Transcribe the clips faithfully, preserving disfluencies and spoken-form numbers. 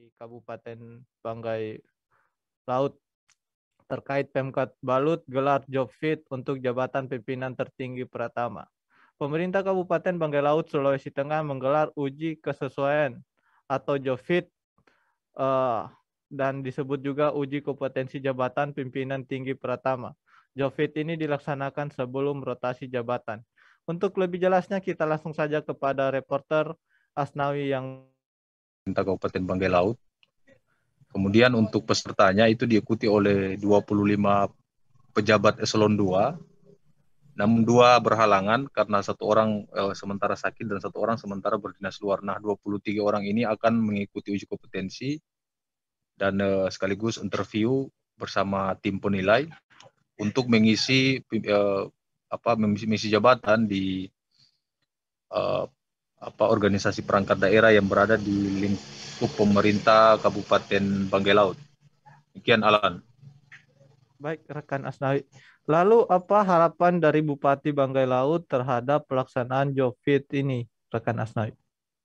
di Kabupaten Banggai Laut terkait Pemkot Balut gelar job fit untuk jabatan pimpinan tertinggi Pratama. Pemerintah Kabupaten Banggai Laut, Sulawesi Tengah menggelar uji kesesuaian atau job fit uh, dan disebut juga uji kompetensi jabatan pimpinan tinggi Pratama. Job fit ini dilaksanakan sebelum rotasi jabatan. Untuk lebih jelasnya kita langsung saja kepada reporter Asnawi yang pemerintah Kabupaten Banggai Laut. Kemudian untuk pesertanya itu diikuti oleh dua puluh lima pejabat eselon dua, namun dua berhalangan karena satu orang eh, sementara sakit dan satu orang sementara berdinas luar. Nah, dua puluh tiga orang ini akan mengikuti uji kompetensi dan eh, sekaligus interview bersama tim penilai untuk mengisi eh, apa mengisi jabatan di eh, apa organisasi perangkat daerah yang berada di lingkup pemerintah Kabupaten Banggai Laut. Demikian, Alan. Baik, rekan Asnawi. Lalu apa harapan dari Bupati Banggai Laut terhadap pelaksanaan job fit ini, rekan Asnawi?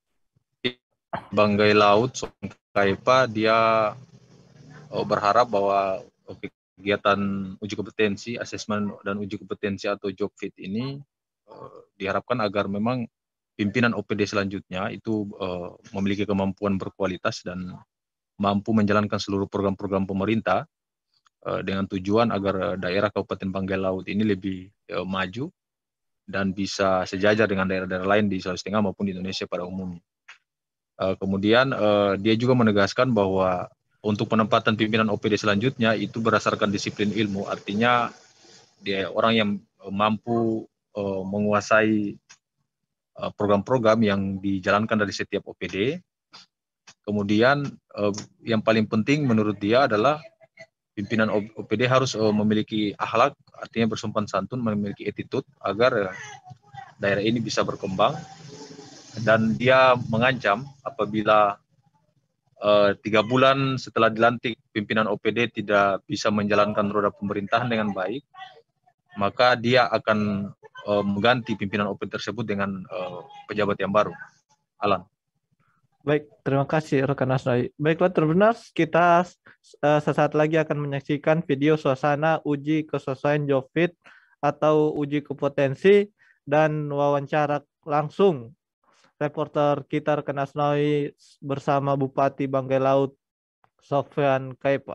Banggai Laut, Kaipa, dia oh, berharap bahwa kegiatan uji kompetensi, asesmen dan uji kompetensi atau job fit ini uh, diharapkan agar memang pimpinan O P D selanjutnya itu uh, memiliki kemampuan berkualitas dan mampu menjalankan seluruh program-program pemerintah uh, dengan tujuan agar daerah Kabupaten Banggai Laut ini lebih uh, maju dan bisa sejajar dengan daerah-daerah lain di Sulawesi Tengah maupun di Indonesia pada umumnya. Uh, kemudian uh, dia juga menegaskan bahwa untuk penempatan pimpinan O P D selanjutnya itu berdasarkan disiplin ilmu, artinya dia orang yang mampu uh, menguasai program-program yang dijalankan dari setiap O P D. Kemudian eh, yang paling penting menurut dia adalah pimpinan O P D harus eh, memiliki akhlak, artinya bersopan santun, memiliki attitude agar eh, daerah ini bisa berkembang. Dan dia mengancam apabila eh, tiga bulan setelah dilantik pimpinan O P D tidak bisa menjalankan roda pemerintahan dengan baik, maka dia akan uh, mengganti pimpinan O P D tersebut dengan uh, pejabat yang baru. Alan. Baik, terima kasih rekan Asnawi. Baiklah, terbenar kita uh, sesaat lagi akan menyaksikan video suasana uji kesesuaian job fit atau uji kompetensi dan wawancara langsung reporter kita rekan Asnawi bersama Bupati Banggai Laut Sofyan Kaipa.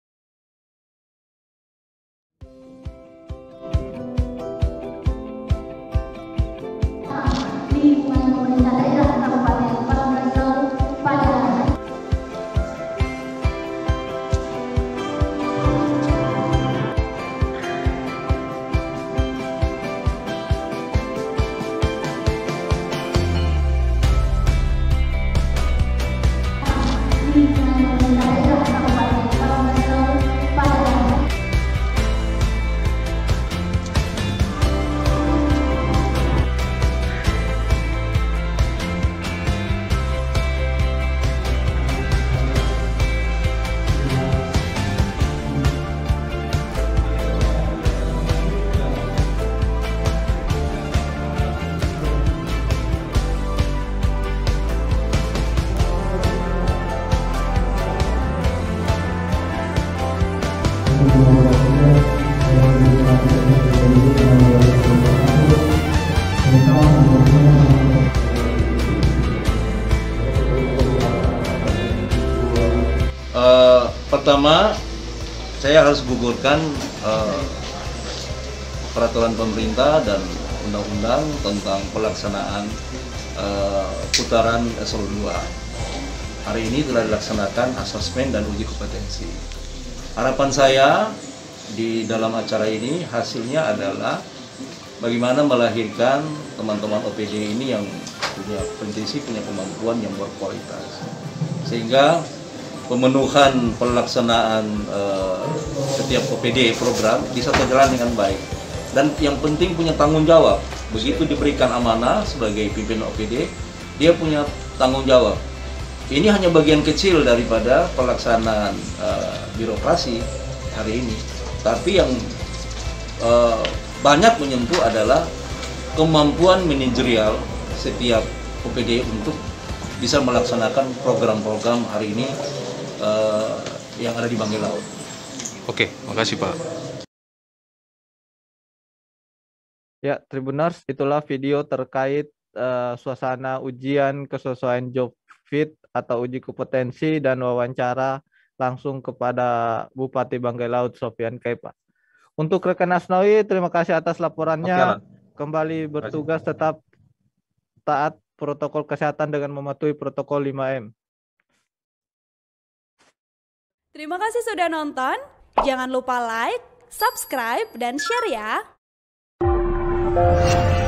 Uh, pertama, saya harus gugurkan uh, peraturan pemerintah dan undang-undang tentang pelaksanaan uh, putaran eselon dua. Hari ini telah dilaksanakan asesmen dan uji kompetensi. Harapan saya di dalam acara ini hasilnya adalah bagaimana melahirkan teman-teman O P D ini yang punya potensi, punya kemampuan yang berkualitas, sehingga pemenuhan pelaksanaan uh, setiap O P D program bisa berjalan dengan baik. Dan yang penting punya tanggung jawab. Begitu diberikan amanah sebagai pimpinan O P D, dia punya tanggung jawab. Ini hanya bagian kecil daripada pelaksanaan uh, birokrasi hari ini. Tapi yang uh, banyak menyentuh adalah kemampuan manajerial setiap O P D untuk bisa melaksanakan program-program hari ini uh, yang ada di Banggai Laut. Oke, makasih Pak. Ya, Tribuners, itulah video terkait uh, suasana ujian kesesuaian job fit atau uji kompetensi dan wawancara langsung kepada Bupati Banggai Laut Sofyan Kaipa. Untuk rekan Asnawi, terima kasih atas laporannya. Kembali bertugas tetap taat protokol kesehatan dengan mematuhi protokol lima M. Terima kasih sudah nonton. Jangan lupa like, subscribe, dan share ya.